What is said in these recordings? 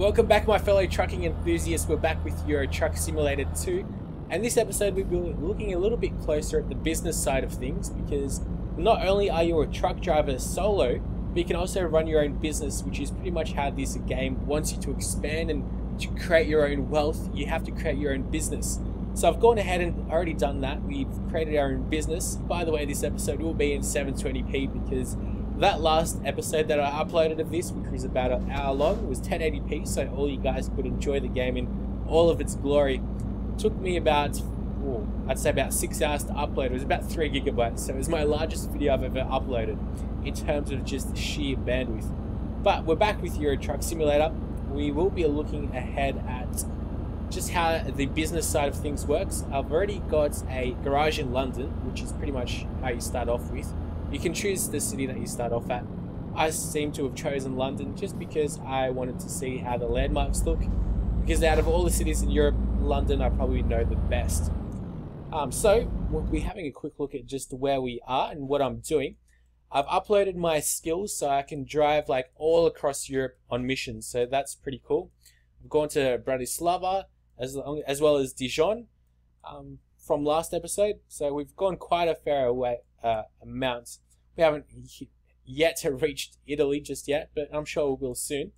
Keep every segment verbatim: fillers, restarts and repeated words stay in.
Welcome back, my fellow trucking enthusiasts. We're back with Euro Truck Simulator two, and this episode we'll be looking a little bit closer at the business side of things, because not only are you a truck driver solo, but you can also run your own business, which is pretty much how this game wants you to expand and to create your own wealth. You have to create your own business. So I've gone ahead and already done that. We've created our own business. By the way, this episode will be in seven twenty p because that last episode that I uploaded of this, which was about an hour long, was ten eighty p, so all you guys could enjoy the game in all of its glory. It took me about, oh, I'd say about six hours to upload. It was about three gigabytes, so it was my largest video I've ever uploaded in terms of just sheer bandwidth. But we're back with Euro Truck Simulator. We will be looking ahead at just how the business side of things works. I've already got a garage in London, which is pretty much how you start off with. You can choose the city that you start off at. I seem to have chosen London just because I wanted to see how the landmarks look, because out of all the cities in Europe, London I probably know the best. Um, so we'll be having a quick look at just where we are and what I'm doing. I've uploaded my skills so I can drive like all across Europe on missions, so that's pretty cool. I've gone to Bratislava as, long, as well as Dijon um, from last episode, so we've gone quite a fair away, uh, amount. We haven't yet reached Italy just yet, but I'm sure we will soon.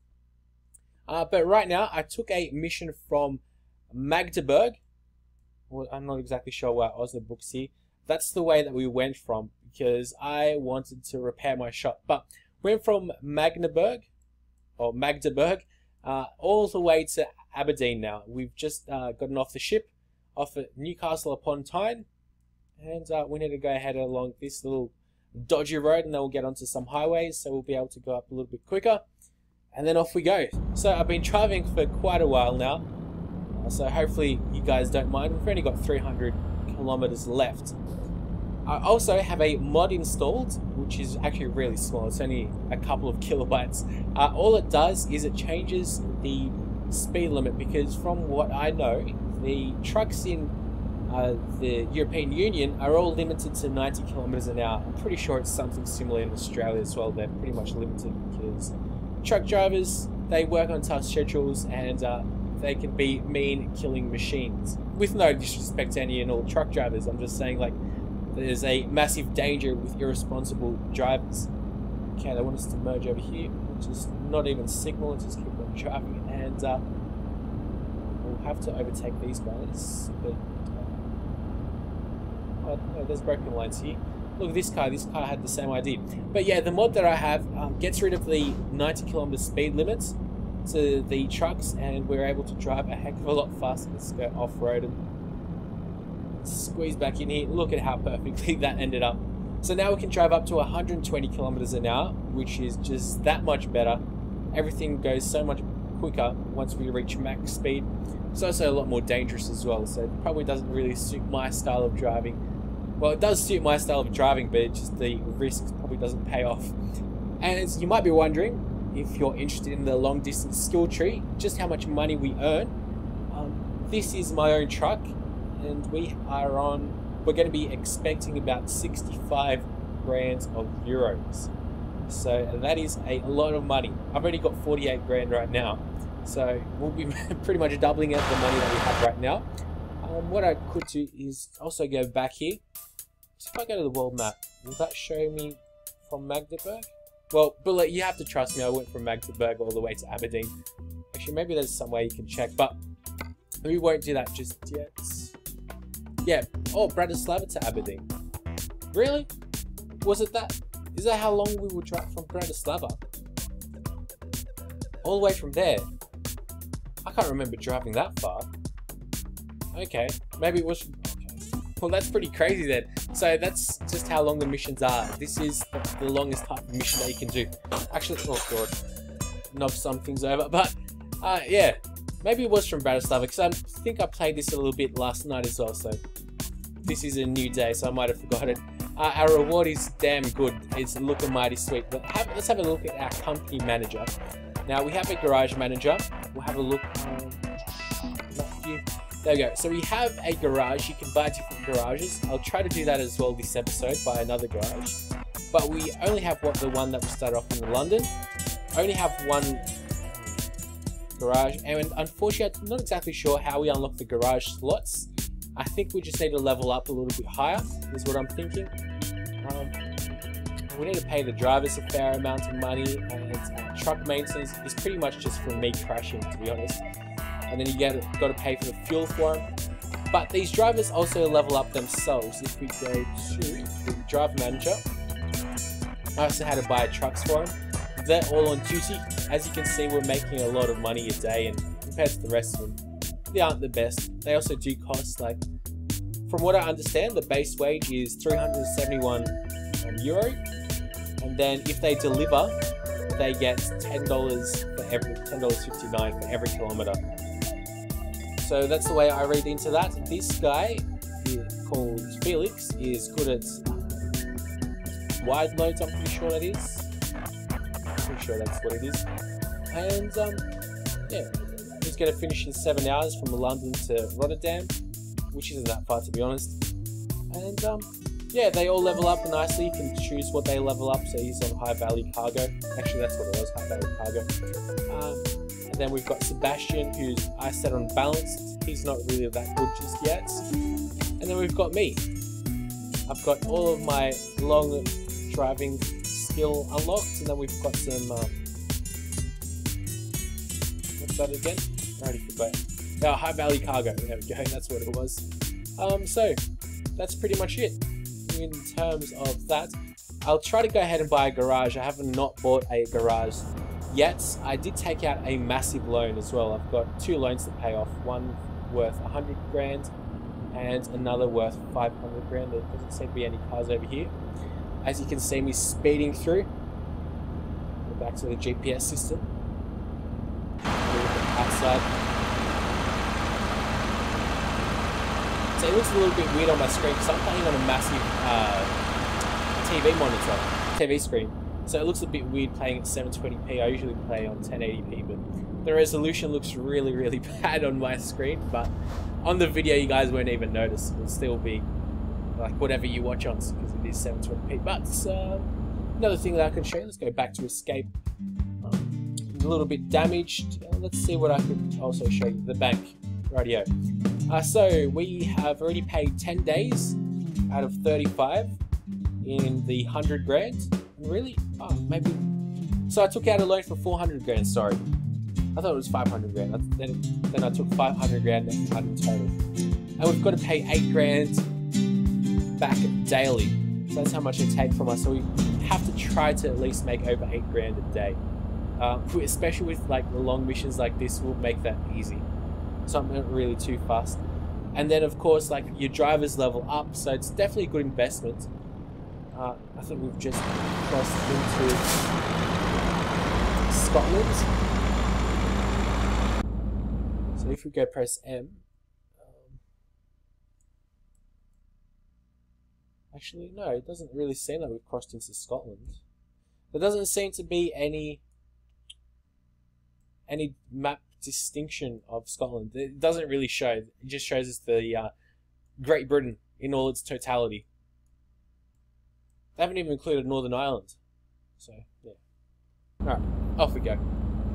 Uh, but right now, I took a mission from Magdeburg. Well, I'm not exactly sure where Oslo books here. That's the way that we went from, because I wanted to repair my shop. But went from Magdeburg, or Magdeburg, uh, all the way to Aberdeen now. We've just uh, gotten off the ship, off at Newcastle upon Tyne, and uh, we need to go ahead along this little dodgy road, and then we'll get onto some highways, so we'll be able to go up a little bit quicker, and then off we go. So I've been driving for quite a while now, uh, so hopefully you guys don't mind. We've only got three hundred kilometers left. I also have a mod installed, which is actually really small. It's only a couple of kilobytes. Uh, all it does is it changes the speed limit, because from what I know, the trucks in Uh, the European Union are all limited to ninety kilometers an hour. I'm pretty sure it's something similar in Australia as well. They're pretty much limited because truck drivers, they work on tough schedules, and uh, they can be mean killing machines. With no disrespect to any and all truck drivers, I'm just saying, like, there's a massive danger with irresponsible drivers. Okay, they want us to merge over here, which is not even signal, just keep on driving, and uh, we'll have to overtake these guys, but oh, no, there's broken lines here. Look at this car. This car had the same idea. But yeah, the mod that I have um, gets rid of the ninety kilometer speed limits to the trucks, and we're able to drive a heck of a lot faster. Let's go off-road and squeeze back in here. Look at how perfectly that ended up. So now we can drive up to one hundred twenty kilometers an hour, which is just that much better. Everything goes so much quicker once we reach max speed. It's also a lot more dangerous as well, so it probably doesn't really suit my style of driving. Well, it does suit my style of driving, but it just the risk probably doesn't pay off. And you might be wondering, if you're interested in the long distance skill tree, just how much money we earn. Um, this is my own truck, and we are on, we're going to be expecting about sixty-five grand of euros. So that is a lot of money. I've already got forty-eight grand right now. So we'll be pretty much doubling out the money that we have right now. Um, what I could do is also go back here. So if I go to the world map, will that show me from Magdeburg? Well, but you have to trust me, I went from Magdeburg all the way to Aberdeen. Actually, maybe there's some way you can check, but we won't do that just yet. Yeah, oh, Bratislava to Aberdeen. Really? Was it that? Is that how long we would drive from Bratislava? All the way from there? I can't remember driving that far. Okay, maybe it was. Okay. Well, that's pretty crazy then. So that's just how long the missions are. This is the longest type of mission that you can do. Actually, oh god, knock some things over. But uh, yeah, maybe it was from Bratislava, because I think I played this a little bit last night as well. So this is a new day, so I might have forgotten. Uh, our reward is damn good. It's looking mighty sweet. But have, let's have a look at our company manager. Now we have a garage manager. We'll have a look. Um, not here. There we go. So we have a garage. You can buy different garages. I'll try to do that as well this episode, buy another garage. But we only have what the one that we started off in London. I only have one garage. And unfortunately, I'm not exactly sure how we unlock the garage slots. I think we just need to level up a little bit higher, is what I'm thinking. Um, we need to pay the drivers a fair amount of money, and uh, truck maintenance is pretty much just from me crashing, to be honest. And then you get got to pay for the fuel for them. But these drivers also level up themselves. If we go to the driver manager, I also had to buy trucks for them. They're all on duty. As you can see, we're making a lot of money a day, and compared to the rest of them, they aren't the best. They also do cost, like, from what I understand, the base wage is three hundred seventy-one um, euro, and then if they deliver, they get ten dollars for every ten dollars fifty-nine for every kilometer. So that's the way I read into that. This guy called Felix is good at wide loads. I'm pretty sure that is. I'm pretty sure that's what it is. And um, yeah, he's going to finish in seven hours from London to Rotterdam, which isn't that far, to be honest. And um, yeah, they all level up nicely. You can choose what they level up. So he's on high value cargo. Actually, that's what it was, high value cargo. Um, and then we've got Sebastian, who's I set on balanced. He's not really that good just yet. And then we've got me. I've got all of my long driving skill unlocked, and then we've got some. Um, what's that again? I already forgot. Oh, high value cargo. There we go. That's what it was. Um, so that's pretty much it in terms of that. I'll try to go ahead and buy a garage. I haven't not bought a garage yet. I did take out a massive loan as well. I've got two loans to pay off. One worth a hundred grand and another worth five hundred grand. There doesn't seem to be any cars over here. As you can see me speeding through. Go back to the G P S system. Outside. So it looks a little bit weird on my screen because I'm playing on a massive uh, T V monitor, T V screen. So it looks a bit weird playing at seven twenty p. I usually play on ten eighty p, but the resolution looks really, really bad on my screen. But on the video, you guys won't even notice. It'll still be like whatever you watch on, because it is seven twenty p. But uh, another thing that I can show you, let's go back to escape. Um, a little bit damaged. Uh, let's see what I could also show you. The bank, radio. Uh, so we have already paid ten days out of thirty-five in the hundred grand. Really? Oh, maybe. So I took out a loan for four hundred grand. Sorry, I thought it was five hundred grand. Then, then I took five hundred grand in total, and we've got to pay eight grand back daily. So that's how much they take from us. So we have to try to at least make over eight grand a day. Uh, especially with like the long missions like this, we'll make that easy. So I'm not really too fast. And then of course, like your drivers level up, so it's definitely a good investment. Uh, I think we've just crossed into Scotland. So if we go press M, um, actually no, it doesn't really seem like we've crossed into Scotland. There doesn't seem to be any any map distinction of Scotland. It doesn't really show. It just shows us the uh, Great Britain in all its totality. They haven't even included Northern Ireland. So, yeah. Alright, off we go.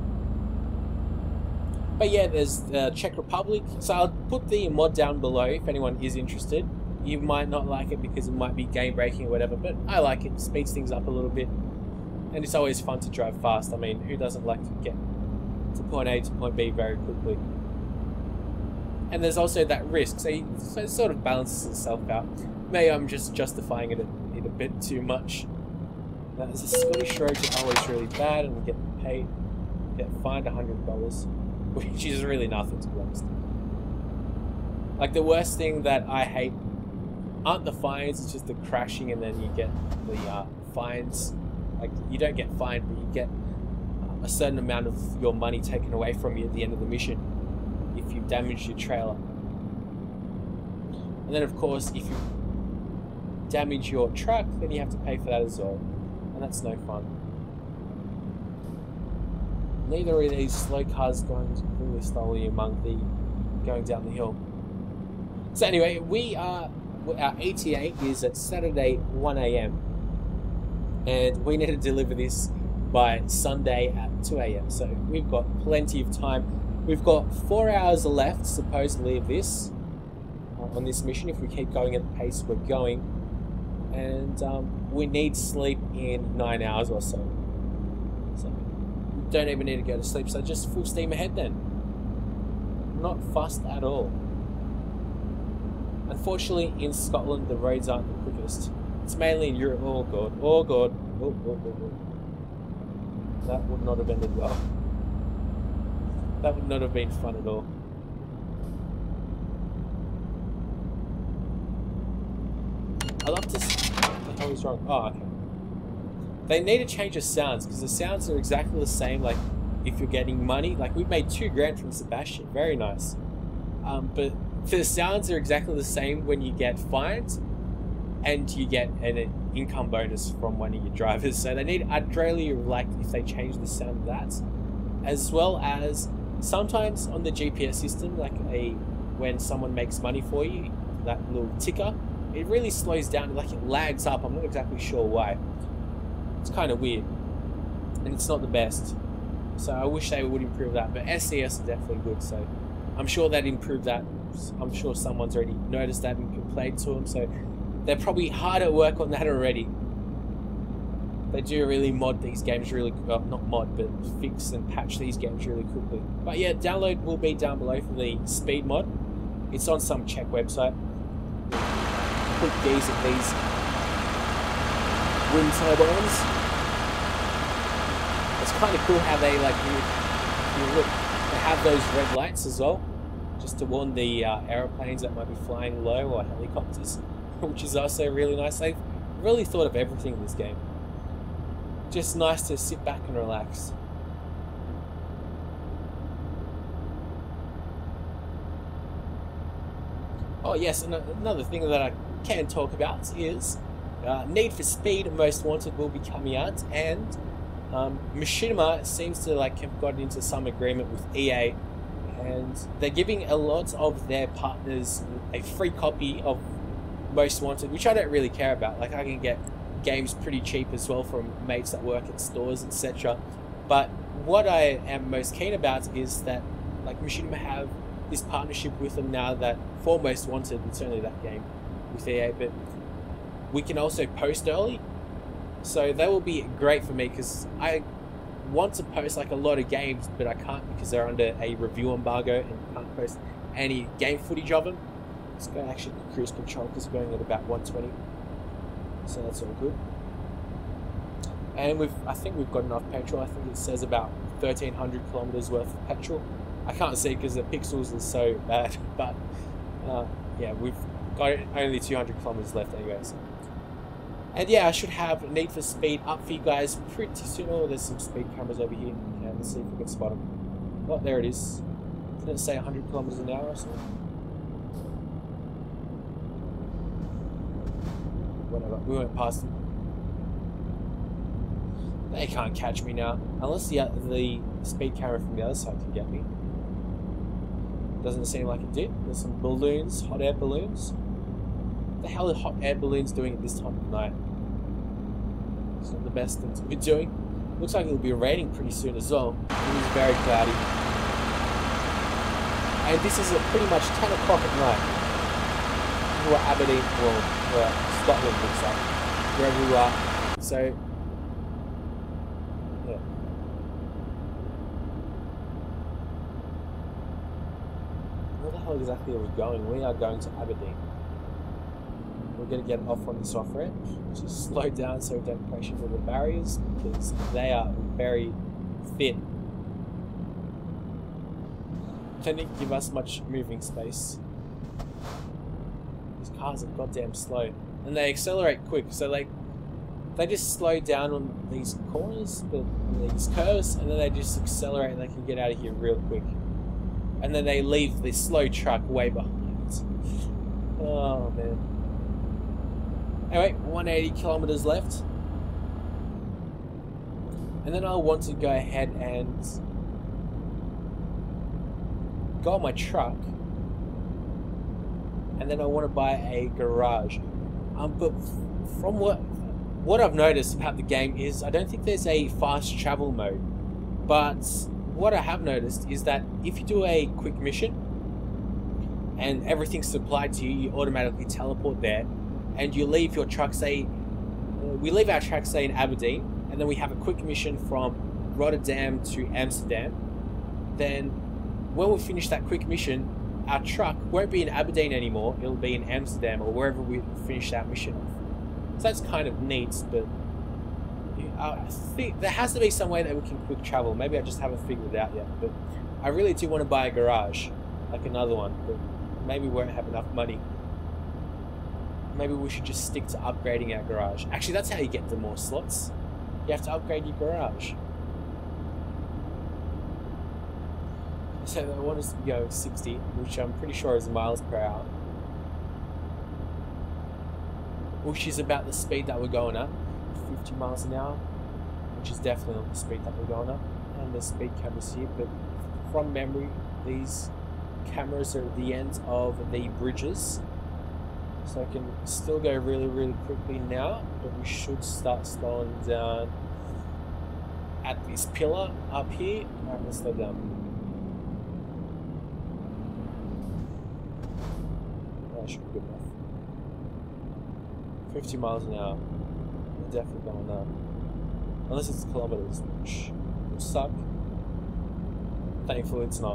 But yeah, there's the Czech Republic. So I'll put the mod down below if anyone is interested. You might not like it because it might be game breaking or whatever, but I like it. It speeds things up a little bit. And it's always fun to drive fast. I mean, who doesn't like to get to point A to point B very quickly? And there's also that risk. So, you, so it sort of balances itself out. Maybe I'm just justifying it a bit too much. Now, as a Scottish roads are always really bad and get paid, get fined a hundred dollars, which is really nothing to be honest. Like the worst thing that I hate aren't the fines; it's just the crashing, and then you get the uh, fines. Like you don't get fined, but you get uh, a certain amount of your money taken away from you at the end of the mission if you damage your trailer. And then, of course, if you damage your truck, then you have to pay for that as well, and that's no fun. Neither are these slow cars going really slowly among the going down the hill. So anyway, we are our E T A is at Saturday one A M and we need to deliver this by Sunday at two A M So we've got plenty of time. We've got four hours left, supposedly, of this, uh, on this mission, if we keep going at the pace we're going. And um, we need sleep in nine hours or so. So we don't even need to go to sleep, so just full steam ahead then. Not fussed at all. Unfortunately, in Scotland, the roads aren't the quickest. It's mainly in Europe. Oh god, oh god, oh, oh, oh, oh. That would not have ended well. That would not have been fun at all. I love to see... What the hell is wrong? Oh, okay. They need to change the sounds, because the sounds are exactly the same, like, if you're getting money. Like, we made two grand from Sebastian. Very nice. Um, but the sounds are exactly the same when you get fined, and you get an income bonus from one of your drivers. So they need... I'd really like if they change the sound of that. As well as... Sometimes on the G P S system, like a when someone makes money for you, that little ticker, it really slows down, like it lags up. I'm not exactly sure why. It's kind of weird, and it's not the best. So I wish they would improve that. But S C S is definitely good, so I'm sure they'd improve that. I'm sure someone's already noticed that and complained to them. So they're probably hard at work on that already. They do really mod these games really, well, not mod, but fix and patch these games really quickly. But yeah, download will be down below for the speed mod. It's on some Czech website. Quick gaze at these wind turbines. It's kind of cool how they like, you, you look, they have those red lights as well, just to warn the uh, aeroplanes that might be flying low or helicopters, which is also really nice. They've really thought of everything in this game. Just nice to sit back and relax. Oh yes, and another thing that I can talk about is uh, Need for Speed Most Wanted will be coming out, and um, Machinima seems to like have gotten into some agreement with E A, and they're giving a lot of their partners a free copy of Most Wanted, which I don't really care about. Like I can get games pretty cheap as well from mates that work at stores, et cetera. But what I am most keen about is that like Machinima have this partnership with them now that for Most Wanted, it's only that game with E A, but we can also post early. So that will be great for me because I want to post like a lot of games, but I can't because they're under a review embargo and can't post any game footage of them. Let's go actually cruise control because we're going at about one twenty. So that's all good. And we've, I think we've got enough petrol. I think it says about thirteen hundred kilometers worth of petrol. I can't see because the pixels are so bad, but uh, yeah, we've got only two hundred kilometers left anyway. So. And yeah, I should have Need for Speed up for you guys pretty soon. Oh, there's some speed cameras over here. Yeah, let's see if we can spot them. Oh, there it is. Didn't it say one hundred kilometers an hour or something? Whatever, we went past them. They can't catch me now, unless the, the speed camera from the other side can get me. Doesn't seem like it did. There's some balloons, hot air balloons. What the hell are hot air balloons doing at this time of night? It's not the best thing to be doing. Looks like it'll be raining pretty soon as well. It is very cloudy. And this is at pretty much ten o'clock at night. We're Aberdeen, well, we're Scotland looks like, wherever we are. So, yeah. Where the hell exactly are we going? We are going to Aberdeen. We're going to get off on this off-ramp, just slow down so we don't crash into the barriers, because they are very thin. They didn't give us much moving space. These cars are goddamn slow, and they accelerate quick, so like they just slow down on these corners, but on these curves, and then they just accelerate and they can get out of here real quick, and then they leave the slow truck way behind. Oh man. Anyway, one hundred eighty kilometers left, and then I'll want to go ahead and go on my truck, and then I want to buy a garage. Um, but from what what I've noticed about the game is I don't think there's a fast travel mode, but what I have noticed is that if you do a quick mission and everything's supplied to you, you automatically teleport there, and you leave your truck, say, we leave our truck, say, in Aberdeen, and then we have a quick mission from Rotterdam to Amsterdam. Then when we finish that quick mission, our truck won't be in Aberdeen anymore, it'll be in Amsterdam or wherever we finish that mission off. So that's kind of neat, but I think there has to be some way that we can quick travel. Maybe I just haven't figured it out yet, but I really do want to buy a garage, like another one, but maybe we won't have enough money. Maybe we should just stick to upgrading our garage. Actually, that's how you get the more slots. You have to upgrade your garage. So they want us to go sixty, which I'm pretty sure is miles per hour. Which is about the speed that we're going at. fifty miles an hour, which is definitely not the speed that we're going at. And the speed cameras here, but from memory, these cameras are at the end of the bridges. So I can still go really, really quickly now, but we should start slowing down at this pillar up here. Alright, let's slow down. That should be good enough. fifty miles an hour. We're definitely going now. Unless it's kilometers, which would suck. Thankfully, it's not.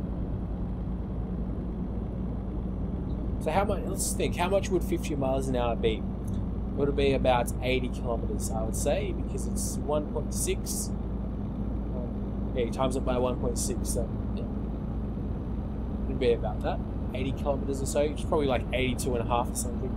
So how much, let's think, how much would fifty miles an hour be? Would it be about eighty kilometers, I would say, because it's one point six. Um, yeah, you times it by one point six, so yeah. It'd be about that. eighty kilometers or so. It's probably like eighty-two and a half or something.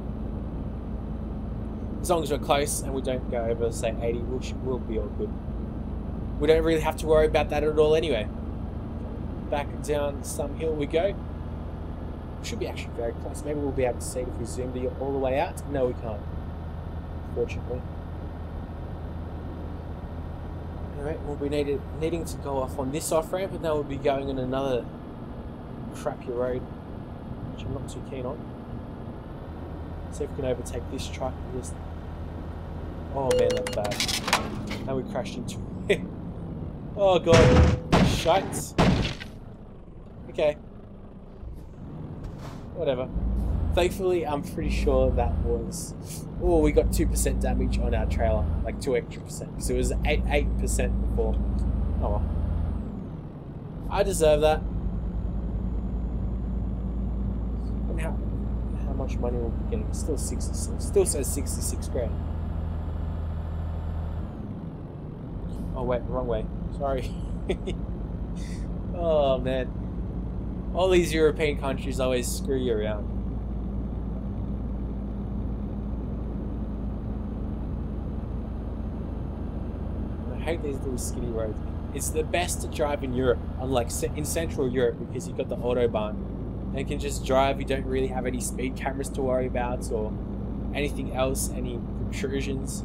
As long as we're close and we don't go over, say, eighty, we'll, we'll be all good. We don't really have to worry about that at all anyway. Back down some hill we go. Should be actually very close. Maybe we'll be able to see it if we zoom the all the way out. No, we can't, fortunately. Alright, we'll be needed, needing to go off on this off-ramp, and then we'll be going on another crappy road, which I'm not too keen on. See if we can overtake this truck and just... Oh man, that's bad. And we crashed into it. Oh god. Shite. Okay. Whatever. Thankfully, I'm pretty sure that was... Oh, we got two percent damage on our trailer. Like two extra percent. Because it was eight percent before. Oh well. I deserve that. And how, how much money we'll be getting? It's still sixty-six. Still says sixty-six grand. Oh wait, wrong way. Sorry. Oh man. All these European countries always screw you around. I hate these little skinny roads. It's the best to drive in Europe, unlike in Central Europe, because you've got the Autobahn. And you can just drive, you don't really have any speed cameras to worry about, or anything else, any intrusions.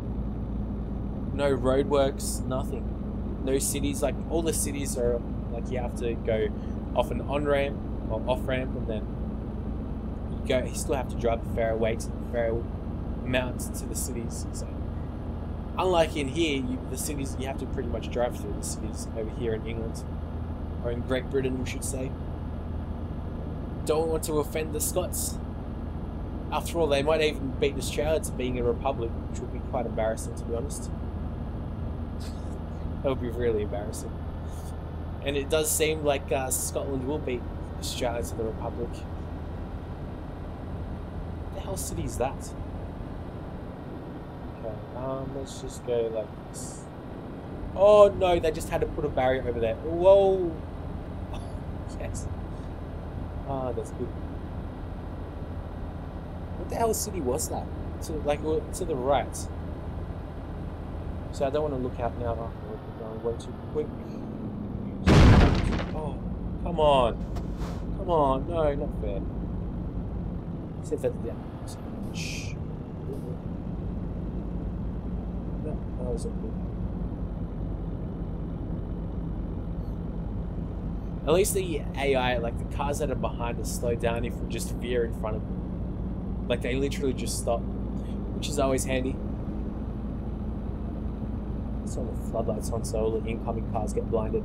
No roadworks, nothing. No cities, like all the cities are like you have to go off an on-ramp or off-ramp, and then you go. You still have to drive a fair way to the fair amount to the cities. So, unlike in here, you, the cities you have to pretty much drive through the cities over here in England, or in Great Britain, we should say. Don't want to offend the Scots. After all, they might even beat Australia to being a republic, which would be quite embarrassing, to be honest. That would be really embarrassing. And it does seem like uh, Scotland will beat Australia to the Republic. What the hell city is that? Okay, um, let's just go like this. Oh no, they just had to put a barrier over there. Whoa! Yes. Ah, that's good. What the hell city was that? To like to the right. So I don't want to look out now. Oh, we're going way too quick. Oh, come on. Come on. No, not fair. Set that down. Shh. No, that was okay. At least the A I, like the cars that are behind us, slow down if we just veer in front of them. Like they literally just stop, which is always handy. Let's turn the floodlights on so all the incoming cars get blinded.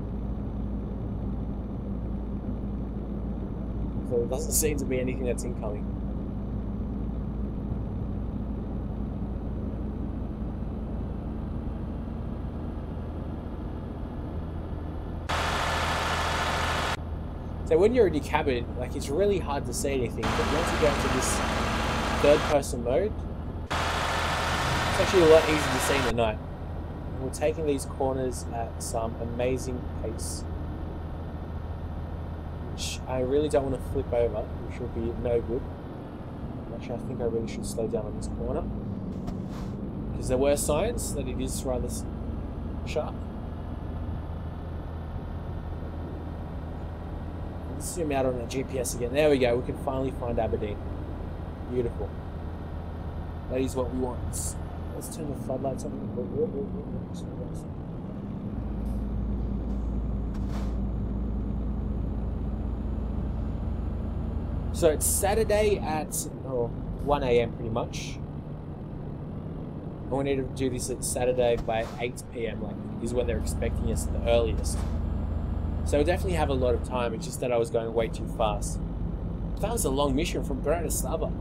So there doesn't seem to be anything that's incoming. So when you're in your cabin, like, it's really hard to see anything, but once you go into this third person mode, it's actually a lot easier to see in the night. And we're taking these corners at some amazing pace, which I really don't want to flip over, which would be no good. Actually, I think I really should slow down on this corner, because there were signs that it is rather sharp. Let's zoom out on the G P S again. There we go. We can finally find Aberdeen. Beautiful. That is what we want. Let's, let's turn the floodlights on. So it's Saturday at oh, one A M pretty much. And we need to do this at Saturday by eight P M like is when they're expecting us the earliest. So we definitely have a lot of time. It's just that I was going way too fast. That was a long mission from Bratislava.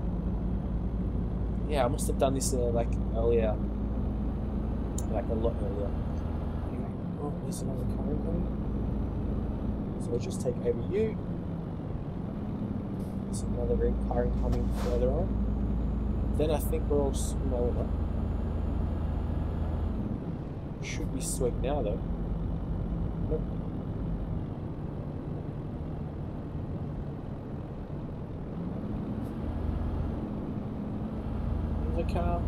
Yeah, I must have done this uh, like earlier, like a lot earlier. Anyway, oh, there's another car incoming. So we'll just take over you. There's another car incoming further on. Then I think we're all, you know what? Should be sweet now though. Nope. The car.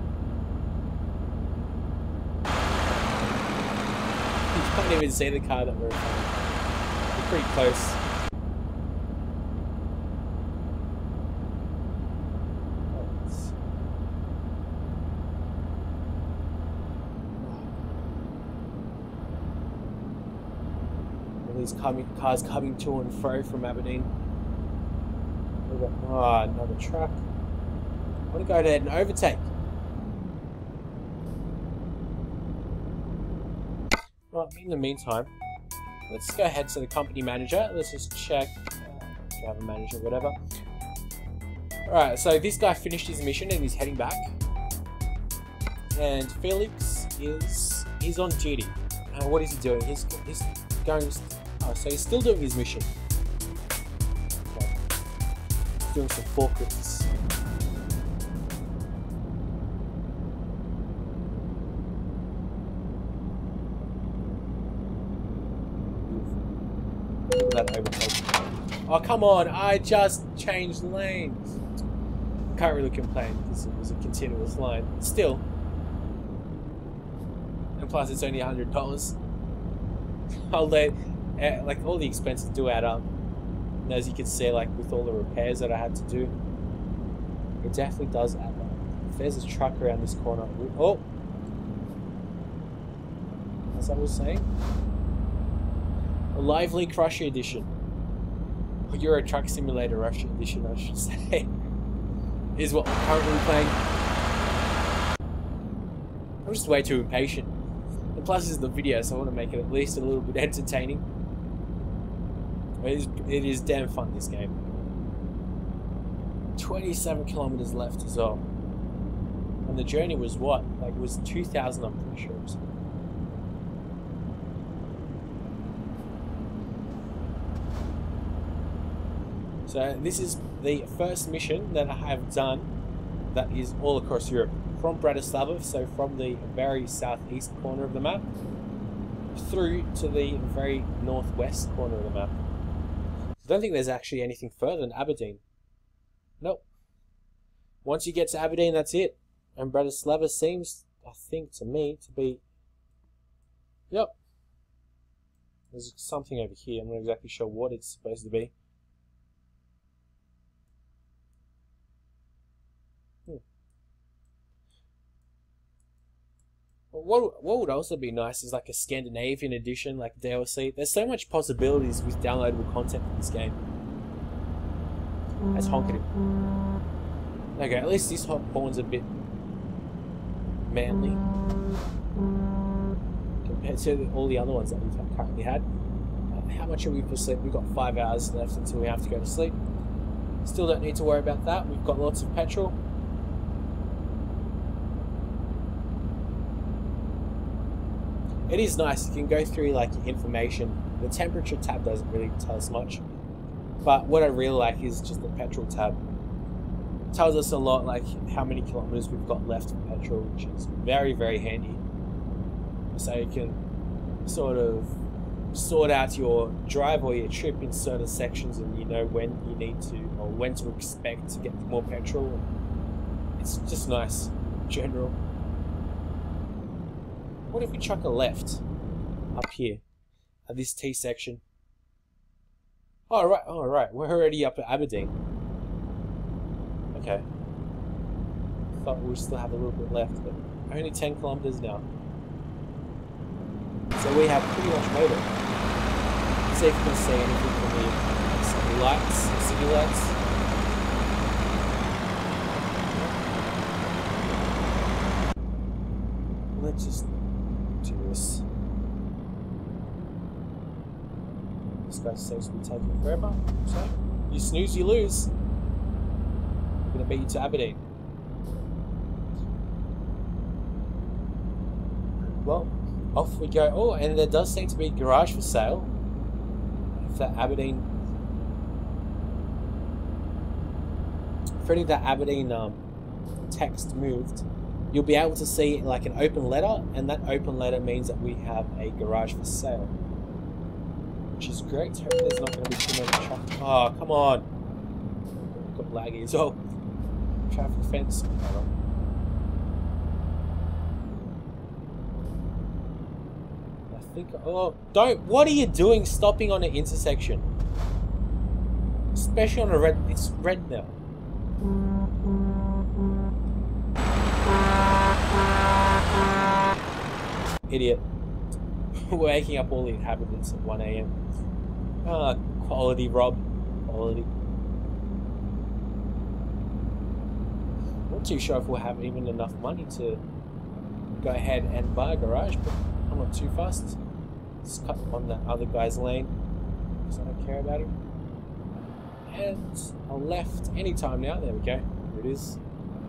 You can't even see the car that we're in. We're pretty close. All these coming, cars coming to and fro from Aberdeen. Oh, another truck. I want to go ahead and overtake. Well, in the meantime, let's go ahead to the company manager. Let's just check. Uh, driver manager, whatever. Alright, so this guy finished his mission and he's heading back. And Felix is he's on duty. Uh, what is he doing? He's, he's going... Oh, so he's still doing his mission. Okay. He's doing some forklifts. That overtake. Oh, come on, I just changed lanes. Can't really complain because it was a continuous line. Still. And plus it's only a hundred dollars. All day, like all the expenses do add up. And as you can see, like with all the repairs that I had to do, it definitely does add up. If there's a truck around this corner, oh, as I was saying. A lively Crusher edition. Or Euro Truck Simulator Russia edition, I should say. Is what we're currently playing. I'm just way too impatient. And plus this is the video, so I want to make it at least a little bit entertaining. It is, it is damn fun, this game. twenty-seven kilometers left as well. And the journey was what? Like it was two thousand, I'm pretty sure. So. So this is the first mission that I have done that is all across Europe. From Bratislava, so from the very southeast corner of the map, through to the very northwest corner of the map. I don't think there's actually anything further than Aberdeen. Nope. Once you get to Aberdeen, that's it. And Bratislava seems, I think to me, to be... Yep. There's something over here, I'm not exactly sure what it's supposed to be. What, what would also be nice is like a Scandinavian edition, like D L C. There's so much possibilities with downloadable content in this game. That's honking. Okay, at least this horn's a bit manly. compared to all the other ones that we've currently had. Uh, how much are we for sleep? We've got five hours left until we have to go to sleep. Still don't need to worry about that. We've got lots of petrol. It is nice. You can go through like your information. The temperature tab doesn't really tell us much, but what I really like is just the petrol tab. It tells us a lot, like how many kilometers we've got left for petrol, which is very, very handy. So you can sort of sort out your drive or your trip in certain sections, and you know when you need to or when to expect to get more petrol. It's just nice in general. What if we chuck a left up here at this T section? Oh right, oh right, we're already up at Aberdeen. Okay. Thought we still have a little bit left, but only ten kilometers now. So we have pretty much made it. Let's see if we can see anything from the city lights, city lights. Let's just do this. This guy seems to be taking forever. So, you snooze, you lose. I'm gonna beat you to Aberdeen. Well, off we go. Oh, and there does seem to be a garage for sale. If that Aberdeen, if any of that Aberdeen um, text moved, you'll be able to see like an open letter, and that open letter means that we have a garage for sale, which is great. Hopefully there's not going to be too many traffic. Oh, come on. Got laggy as well. Traffic fence. I think, oh, don't, what are you doing stopping on an intersection? Especially on a red, it's red now. Idiot. Waking up all the inhabitants at one A M Ah, quality, Rob. Quality. Not too sure if we'll have even enough money to go ahead and buy a garage, but I'm not too fast. Just cut on that other guy's lane because I don't care about him. And a left anytime now. There we go. Here it is.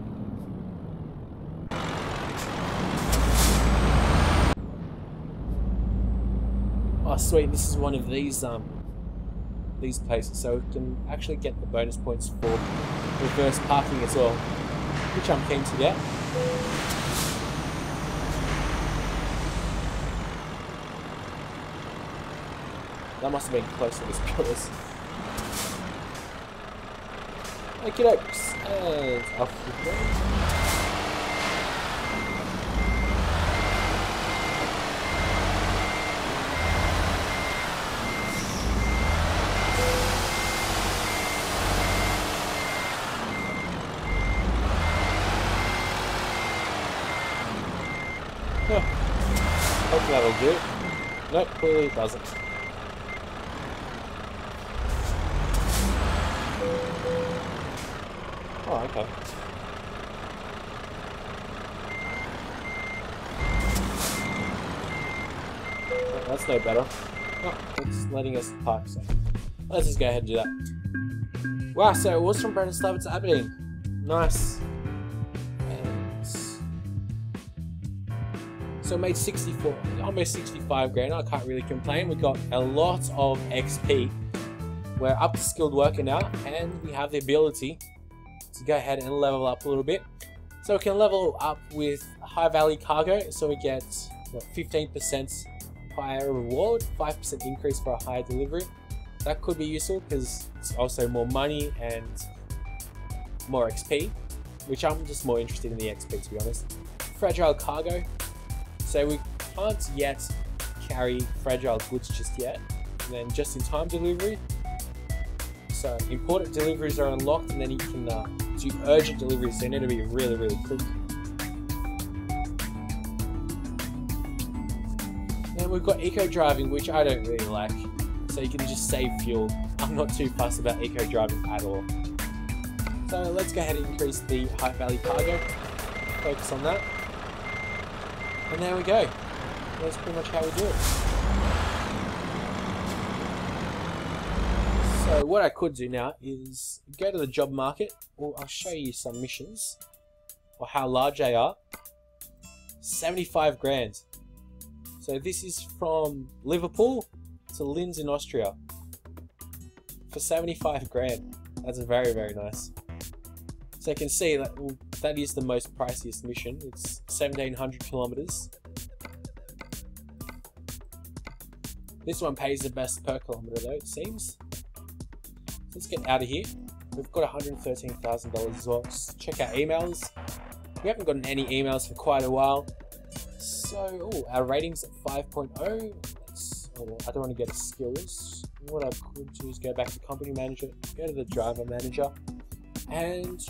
Oh sweet, this is one of these um these places, so we can actually get the bonus points for reverse parking as well, which I'm keen to get. That must have been close to this pillars. Okie dokes, and off we go. Hopefully that'll do. Nope, clearly it doesn't. Oh, okay. Oh, that's no better. Oh, it's letting us park, so let's just go ahead and do that. Wow, so it was from Bratislava to Aberdeen. Nice. So we made sixty-four, almost sixty-five grand. I can't really complain. We got a lot of X P. We're up to skilled worker now, and we have the ability to go ahead and level up a little bit. So we can level up with high value cargo. So we get what, fifteen percent higher reward, five percent increase for a higher delivery. That could be useful because it's also more money and more X P, which I'm just more interested in the X P, to be honest. Fragile cargo. So we can't yet carry fragile goods just yet. And then just in time delivery. So important deliveries are unlocked, and then you can uh, do urgent deliveries. They need to be really, really quick. And we've got eco driving, which I don't really like. So you can just save fuel. I'm not too fussed about eco driving at all. So let's go ahead and increase the high value cargo. Focus on that. And there we go. That's pretty much how we do it. So what I could do now is go to the job market, or I'll show you some missions, or how large they are. seventy-five grand. So this is from Liverpool to Linz in Austria for seventy-five grand. That's very, very nice. So you can see that well, that is the most priciest mission. It's seventeen hundred kilometers. This one pays the best per kilometer though, it seems. Let's get out of here. We've got one hundred thirteen thousand dollars as well. Just check our emails. We haven't gotten any emails for quite a while. So, oh, our rating's at five point oh. Let's, oh, I don't want to go to skills. What I could do is go back to company manager, go to the driver manager, and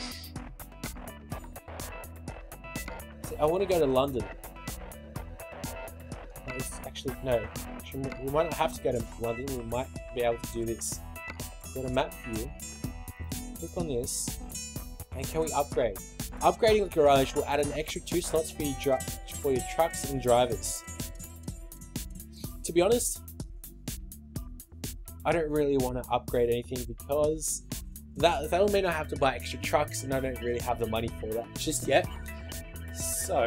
I want to go to London. It's actually, no, actually, we might not have to go to London. We might be able to do this. Go to map view, click on this, and can we upgrade? Upgrading the garage will add an extra two slots for your, for your trucks and drivers. To be honest, I don't really want to upgrade anything because that that'll mean I have to buy extra trucks, and I don't really have the money for that just yet. So,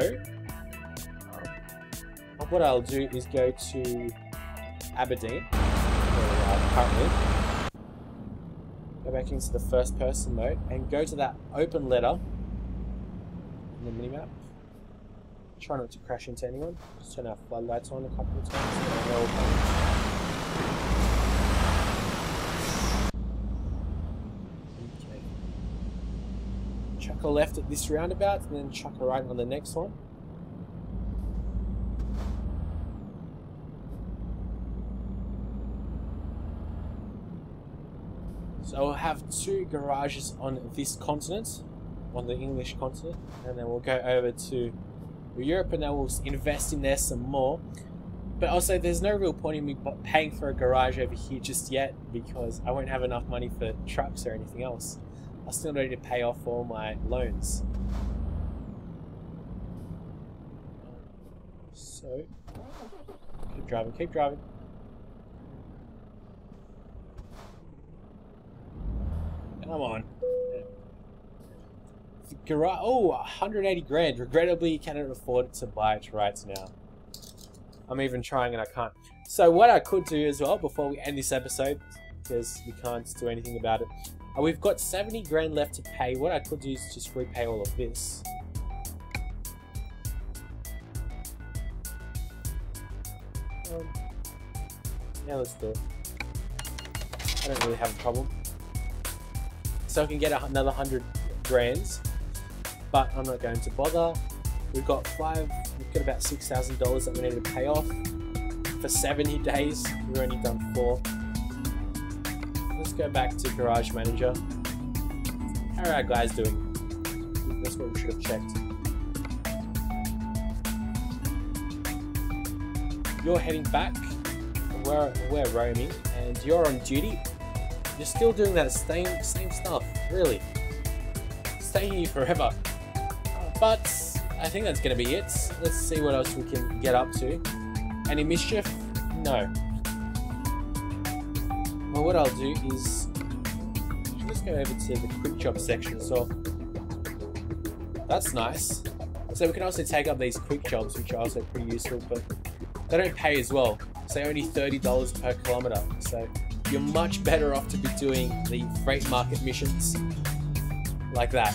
um, what I'll do is go to Aberdeen, where we are currently. Go back into the first person mode and go to that open letter in the minimap. Try not to crash into anyone. Just turn our floodlights on a couple of times. Okay. Chuck a left at this roundabout and then chuck a right on the next one. So we'll have two garages on this continent, on the English continent, and then we'll go over to Europe and then we'll invest in there some more. But also there's no real point in me paying for a garage over here just yet because I won't have enough money for trucks or anything else. I still need to pay off all my loans. So, keep driving, keep driving. Come on. Garage, oh, one hundred eighty grand. Regrettably, you cannot afford to buy it right now. I'm even trying and I can't. So what I could do as well before we end this episode, because we can't do anything about it, uh, we've got seventy grand left to pay. What I could do is just repay all of this. Um, yeah, let's do it. I don't really have a problem. So I can get another hundred grand, but I'm not going to bother. We've got five, we've got about six thousand dollars that we need to pay off for seventy days. We've only done four. Let's go back to Garage Manager. How are our guys doing? That's what we should have checked. You're heading back. We're, we're roaming, and you're on duty. You're still doing that same same stuff, really. Staying here forever. But I think that's gonna be it. Let's see what else we can get up to. Any mischief? No. Well, what I'll do is let's go over to the quick job section. So that's nice. So we can also take up these quick jobs, which are also pretty useful, but they don't pay as well. So only thirty dollars per kilometer. So you're much better off to be doing the freight market missions like that.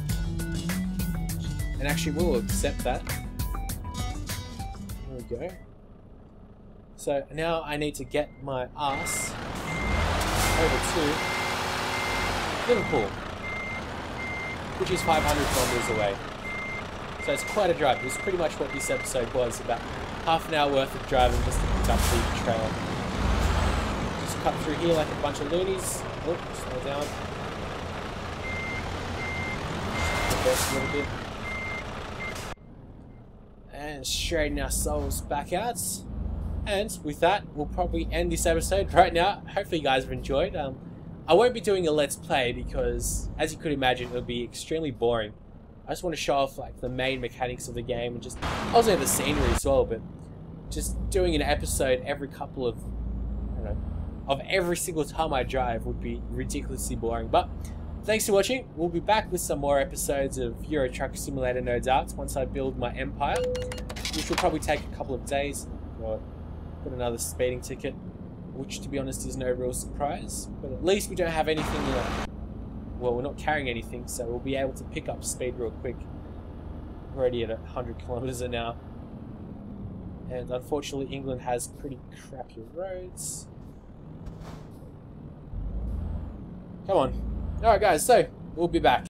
And actually we'll accept that. There we go. So now I need to get my ass over to Liverpool, which is five hundred kilometers away. So it's quite a drive. It's pretty much what this episode was, about half an hour worth of driving just to pick up the trailer. Cut through here like a bunch of loonies. Oh, slow down. Reverse a little bit. And straighten ourselves back out. And with that, we'll probably end this episode right now. Hopefully you guys have enjoyed. Um, I won't be doing a Let's Play because, as you could imagine, it would be extremely boring. just want to show off like the main mechanics of the game and just also the scenery as well. But just doing an episode every couple of, I don't know, of every single time I drive would be ridiculously boring. But thanks for watching. We'll be back with some more episodes of Euro Truck Simulator, no doubt, once I build my empire, which will probably take a couple of days. Or put another speeding ticket, which to be honest is no real surprise. But at least we don't have anything, you know, well, we're not carrying anything, so we'll be able to pick up speed real quick. We're already at one hundred kilometers an hour. And unfortunately, England has pretty crappy roads. Come on. Alright guys, so we'll be back.